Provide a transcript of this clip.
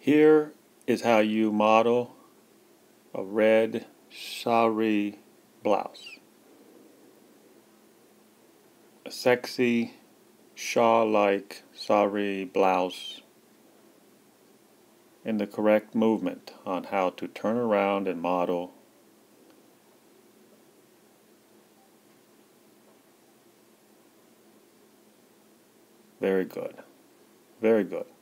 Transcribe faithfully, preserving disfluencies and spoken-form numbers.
Here is how you model a red saree blouse. A sexy shawl-like saree blouse in the correct movement on how to turn around and model very good. Very good.